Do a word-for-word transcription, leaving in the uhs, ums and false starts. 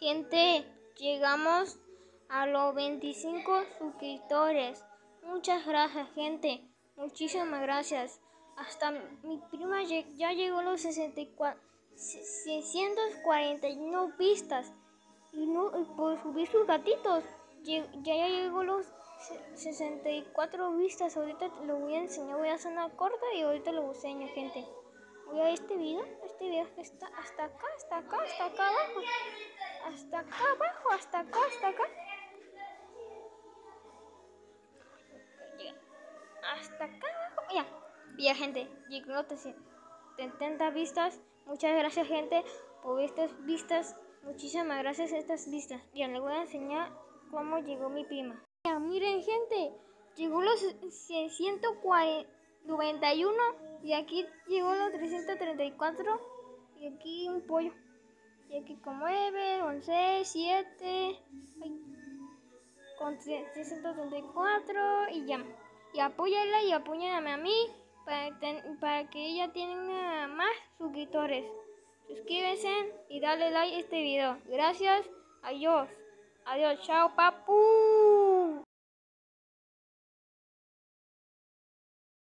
Gente, llegamos a los veinticinco suscriptores. Muchas gracias, gente. Muchísimas gracias. Hasta mi prima ya llegó a los sesenta y cuatro, seiscientos cuarenta y uno vistas. Y no, por subir sus gatitos, ya, ya llegó a los sesenta y cuatro vistas. Ahorita lo voy a enseñar. Voy a hacer una corta y ahorita lo enseño, gente. Voy a este video, este video que está hasta acá, hasta acá, hasta acá abajo. Hasta acá abajo, hasta acá, hasta acá. Hasta acá abajo. Ya, ya, gente, llegó a setenta vistas. Muchas gracias, gente, por estas vistas. Muchísimas gracias a estas vistas. Ya les voy a enseñar cómo llegó mi prima. Ya, miren, gente, llegó los seiscientos noventa y uno y aquí llegó los trescientos treinta y cuatro y aquí un pollo. Y aquí con nueve, con seis, siete, con trescientos treinta y cuatro y ya. Y apóyala y apóyame a mí para, ten, para que ella tenga más suscriptores. Suscríbanse y dale like a este video. Gracias. Adiós. Adiós. Chao, papu.